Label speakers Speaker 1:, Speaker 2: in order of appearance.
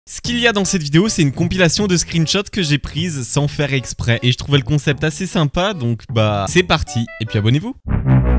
Speaker 1: Ce qu'il y a dans cette vidéo, c'est une compilation de screenshots que j'ai prises sans faire exprès. Et je trouvais le concept assez sympa, donc bah c'est parti. Et puis abonnez-vous.